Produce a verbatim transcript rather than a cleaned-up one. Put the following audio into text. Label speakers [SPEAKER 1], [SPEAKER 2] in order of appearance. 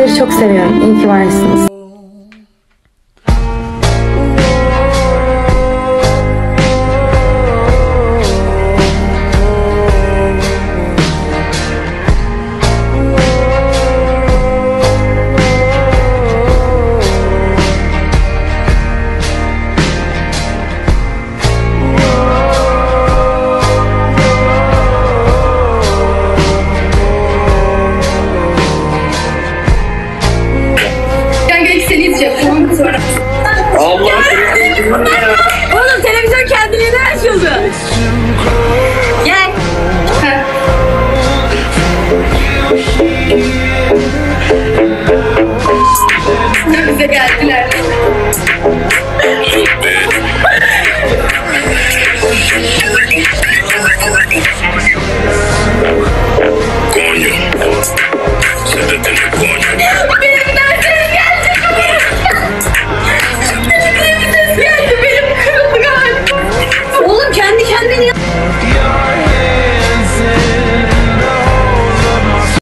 [SPEAKER 1] Sizleri çok seviyorum. İyi ki varsınız.
[SPEAKER 2] Allah oğlum televizyon kendiliğinden açıldı. Gel. Bize geldi.